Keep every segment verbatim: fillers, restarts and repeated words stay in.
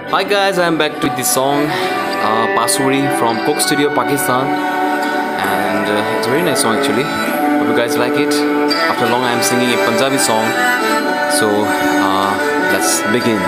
Hi guys, I'm back with the song uh, Pasuri from Coke Studio, Pakistan, and uh, it's a very nice song actually. Hope you guys like it. After long, I'm singing a Punjabi song, so uh, let's begin.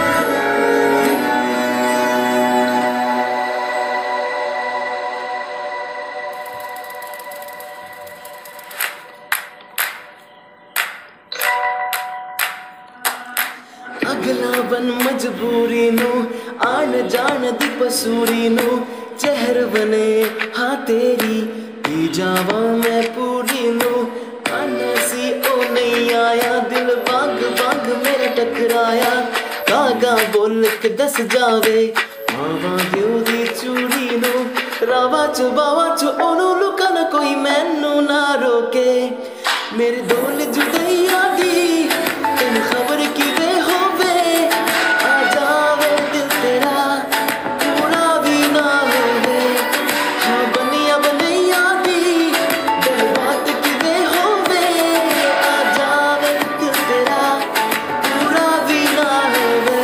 अगला बन मजबूरी नू आन जान दी पसूरी नू जहर बने हाँ तेरी पी जावा मैं पूरी नू आना सी ओ नहीं आया दिल बाग बाग मेरे टकराया कागा बोल के दस जावे मावा दियो दी चूड़ी नू रावा चो बावा चो ओनू लुका ना कोई मैनू ना रोके मेरे दोल जुदैया दी तेन खबर की वे होवे आ जावे दिल तेरा पूरा भी ना होवे हाँ बनिया बनैया दी दिल बात की वे होवे आ जावे दिल तेरा पूरा भी ना होवे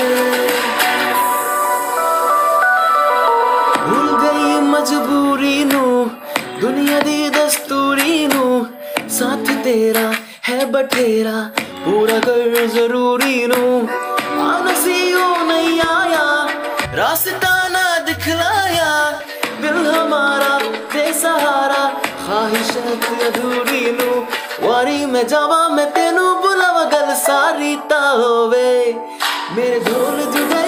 भूल गई मजबूरी नू दुनिया दी दस्तूरी नू साथ तेरा है बटेरा पूरा कर जरूरी नू आनसीओ नहीं आया रास्ता ना दिखलाया दिल हमारा बेसहारा ख्वाहिशत अधूरी नू वारी में जावा मैं तेनू बुलावा गल सारी ता होवे मेरे ढोल जुड़े